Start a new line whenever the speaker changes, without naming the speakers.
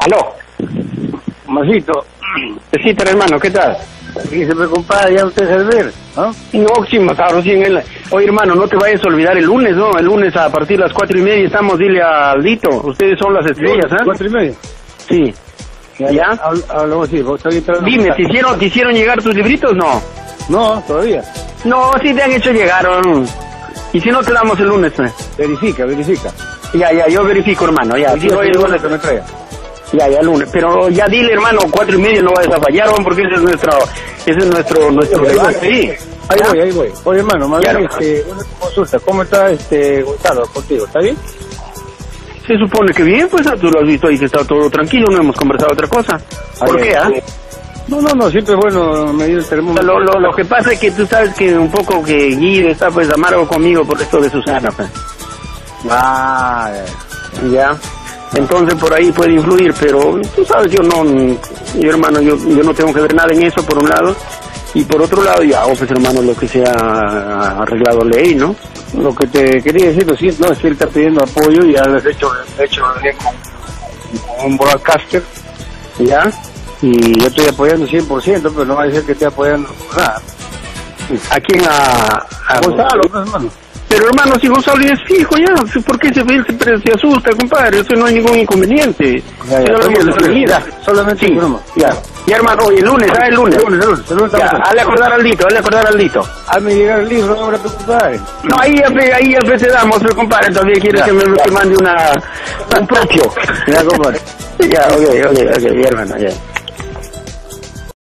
Aló.
Masito,
Sí, pero hermano, ¿qué tal?
aquí se me compadre, ya usted es ver, ¿no?
No, sí, matado recién él. Oye, hermano, no te vayas a olvidar el lunes, ¿no? El lunes a partir de las 4:30 estamos, dile a Aldito. Ustedes son las estrellas, ¿ah?
4:30.
Sí. ¿Ya?
Hablamos así, vos estás entrando.
Dime, ¿te hicieron llegar tus libritos? No.
No, todavía.
No, sí te han hecho llegar, ¿o no? Y si no, te damos el lunes, pues.
Verifica.
Ya, yo verifico, hermano, ya.
El
Sí,
día
oye,
que lunes que me traiga.
Ya, lunes. Pero ya dile, hermano, 4:30 no vayas a fallar, ¿no? Porque ese es nuestro debate. Sí.
Ahí voy. Oye, hermano, más
Ya,
bien, una consulta. ¿Cómo está Gonzalo contigo? ¿Está bien?
Se supone que bien, pues tú lo has visto ahí que está todo tranquilo, no hemos conversado otra cosa. ¿Por qué, ah?
No, siempre es bueno medir el termómetro.
Lo que pasa es que tú sabes que un poco que Guido está pues amargo conmigo por esto de Susana, pues.
Ah,
Ya. Entonces por ahí puede influir, pero tú sabes, yo hermano, yo no tengo que ver nada en eso por un lado, y por otro lado ya, pues hermano, lo que sea arreglado ley, ¿no?
Lo que te quería decir, lo siento, no, es que él está pidiendo apoyo y ya lo he hecho bien con un broadcaster,
¿Ya?
y yo estoy apoyando 100%, pero no va a decir que esté apoyando nada.
¿A quién? A
Gonzalo, no, hermano.
Pero hermano, si Gonzalo ya es fijo ya, ¿por qué se asusta, compadre? Eso no hay ningún inconveniente.
Solamente
sí,
broma.
Ya, hermano, hoy el lunes, el lunes.
El lunes
Ya, hazle acordar al Dito.
Hazme llegar el libro, ahora tu compadre.
No, ahí ya te damos, compadre, todavía quieres que me mande un propio.
Ya, compadre.
Ya, ok, hermano, ya.